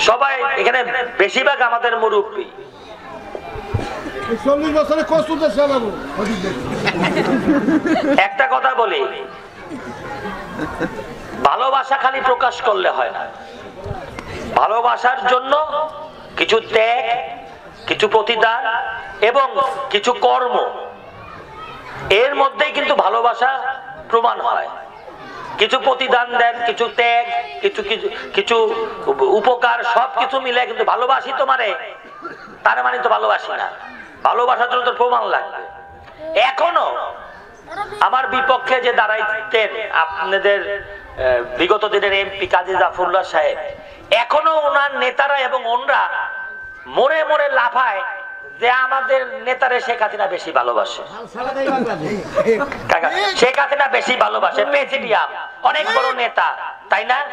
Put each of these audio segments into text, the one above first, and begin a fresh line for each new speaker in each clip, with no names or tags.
সবাই এখানে বেশিরভাগ আমাদের মুরব্বী।
40 বছরে কষ্ট চালাবো।
একটা কথা বলি, ভালোবাসা খালি প্রকাশ করলে হয় না, ভালোবাসার জন্য কিছু ত্যাগ, কিছু প্রতিদান এবং কিছু কর্ম, এর মধ্যেই কিন্তু ভালোবাসা প্রমাণ হয়। কিছু প্রতিদান দেন, কিছু ত্যাগ, কিছু কিছু কিছু উপকার, সবকিছু মিলে কিন্তু ভালোবাসি তোমারে, তার মানে তো ভালোবাসি না। ভালোবাসার জন্য তো প্রমাণ লাগবে। এখনো আমার বিপক্ষে যে দাঁড়াইতেন আপনাদের বিগত দিনের এমপি কাজী জাফরুল্লাহ সাহেব, এখনো ওনার নেতারা এবং ওনরা মোড়ে মোড়ে লাফায় যে আমাদের নেতারে শেখ হাসিনা বেশি ভালোবাসে, শেখ হাসিনা বেশি ভালোবাসে, প্রেসিডিয়াম অনেক বড় নেতা, তাই না?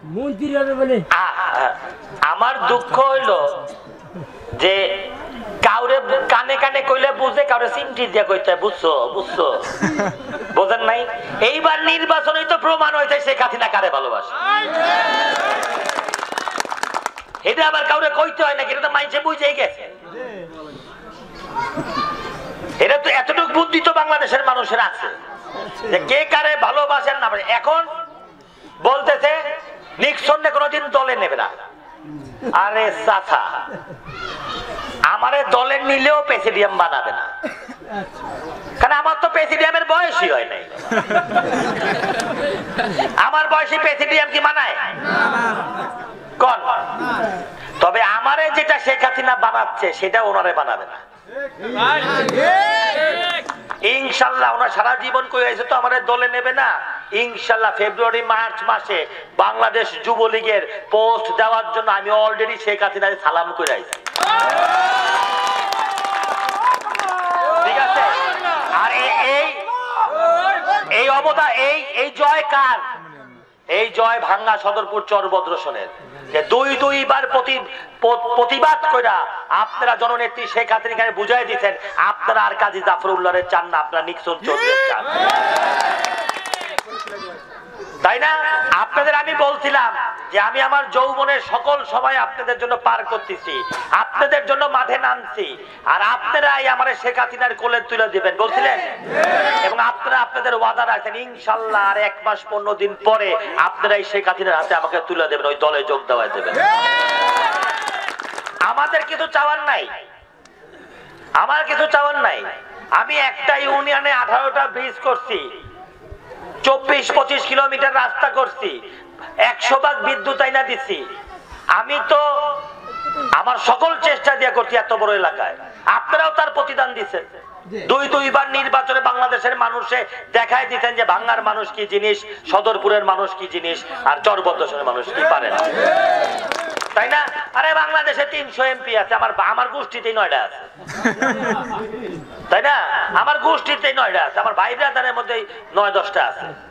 আমার দুঃখ হইল যে কাউরে কানে কানে কইলে বুঝে, কাউরে সিমটি দিয়ে কইতে বুঝছো বুঝছো, বোঝেন নাই? এইবার নির্বাচনই তো প্রমাণ হয়েছে শেখ হাসিনা কারে ভালোবাসে। এটা আবার কাউরে কইতে হয় নাকি, এটা তো মাইনসে বুঝেই গেছে। এটা তো এতটুকু বুদ্ধি তো বাংলাদেশের মানুষের আছে যে কে কারে ভালোবাসেন না। এখন বলতেছে নিক্সন কোনোদিন দলে নেবে না। আরে চাচা, আমারে দলে নিলেও প্রেসিডিয়াম বানাবে না, কারণ আমার তো প্রেসিডিয়ামের বয়সই হয় নাই। আমার বয়সী প্রেসিডিয়াম কি মানায়? কোন? তবে আমারে যেটা শেখ হাসিনা বানাচ্ছে সেটা ওনারে বানাবে না ইনশাল্লাহ। ওনার সারা জীবন কই হয়েছে তো আমাদের দলে নেবে না। ইনশাল্লাহ ফেব্রুয়ারি মার্চ মাসে বাংলাদেশ যুবলীগের পোস্ট দেওয়ার জন্য আমি অলরেডি শেখ হাসিনাকে সালাম করে আইছি, ঠিক আছে? আর এই অবদান, এই জয় কার? এই জয় ভাঙ্গা সদরপুর চরভদ্রসনের, যে দুইবার প্রতিবাদ কইরা আপনারা জননেত্রী শেখ হাসিনাকে বুঝাই দিচ্ছেন আপনারা আর কাজী জাফরুল্লাহরে চান না, আপনারা নিক্সন চৌধুরীকে চান, তাই না? আপনাদের আমি বলছিলাম যে আমি আমার যৌবনের সকল সময় আপনাদের জন্য পার করতেছি, আপনাদের জন্য মাঠে নামছি, আর আপনারাই আমার শেখ হাসিনার কোলে তুলে দিবেন বলছিলেন, এবং আপনারা আপনাদের ওয়াদা রাখছেন ইনশাল্লাহ আর 1 মাস 15 দিন পরে আপনারাই শেখ হাসিনার হাতে আমাকে তুলে দেবেন, ওই দলে যোগ দেওয়া দেবেন। আমাদের কিছু চাওয়ার নাই, আমার কিছু চাওয়ার নাই। আমি একটা ইউনিয়নে 18টা ব্রিজ করছি, 24-25 কিলোমিটার রাস্তা করছি, 100 ভাগ বিদ্যুৎ আইনা দিচ্ছি। আমি তো আমার সকল চেষ্টা দিয়ে করছি এত বড় এলাকায়, আপনারাও তার প্রতিদান দিচ্ছেন। দুইবার নির্বাচনে বাংলাদেশের মানুষে দেখাই দিচ্ছেন যে ভাঙ্গার মানুষ কি জিনিস, সদরপুরের মানুষ কি জিনিস, আর চরভদ্রসনের মানুষ কি পারে না, তাই না? আরে বাংলাদেশে 300 এমপি আছে, আমার গোষ্ঠীতেই 9টা আছে, তাই না? আমার গোষ্ঠীতেই 9টা আছে, আমার ভাই ব্রাদারের মধ্যে 9-10টা আছে।